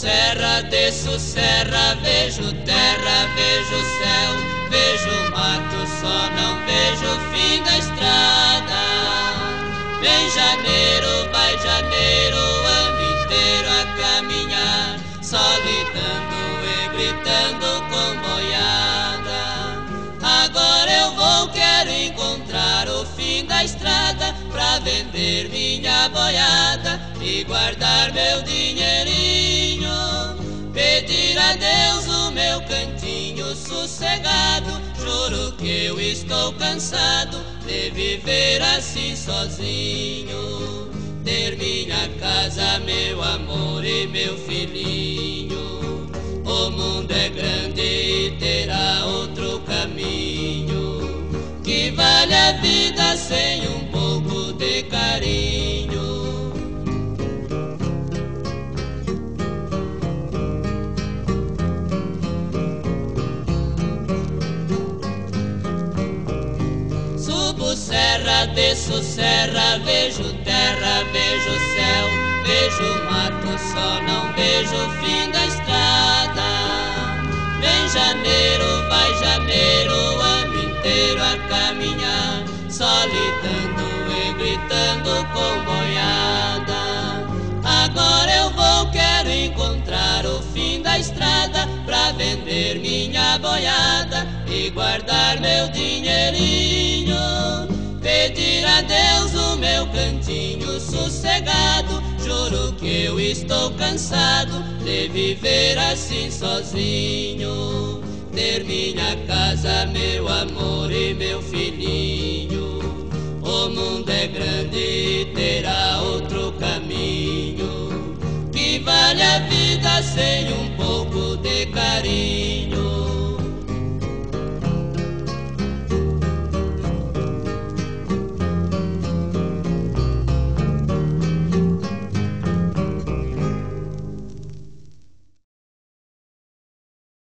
serra, desço serra, vejo terra, vejo céu, vejo mato, só não vejo o fim da estrada. Vem janeiro, vai janeiro, o ano inteiro a caminhar, só lidando e gritando com boiada. Agora eu vou, quero encontrar o fim da estrada, pra vender minha boiada e guardar meu dinheirinho. Pedir a Deus o meu cantinho sossegado, juro que eu estou cansado de viver assim sozinho. Ter minha casa, meu amor e meu filhinho. O mundo é grande e terá outro caminho, que vale a vida sem um pouco de carinho. Subo serra, desço serra, vejo terra, vejo céu, vejo mato, só não vejo o fim da estrada. Vem janeiro, vai janeiro, o ano inteiro a caminhar, só lidando e gritando com boiada. Agora eu vou, quero encontrar o fim da estrada, pra vender minha boiada e guardar meu dinheirinho. Pedir a Deus o meu cantinho sossegado, juro que eu estou cansado de viver assim sozinho. Ter minha casa, meu amor e meu filhinho. O mundo é grande e terá outro caminho, que vale a vida sem um pouco de carinho.